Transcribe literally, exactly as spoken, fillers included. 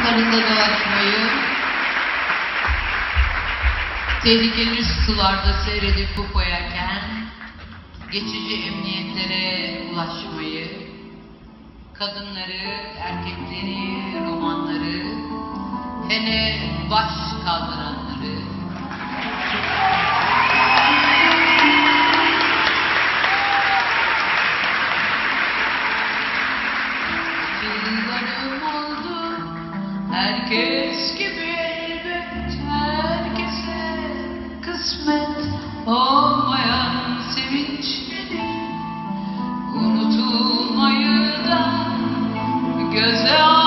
sokaklarında dolaşmayı, tehlikeli sularda seyredip koyarken geçici emniyetlere ulaşmayı, kadınları, erkekleri, romanları, hele baş kaldıranları, yıllarım oldu herkes gibi elbet, herkese kısmet olmayan sevinçleri unutulmayı da göze al.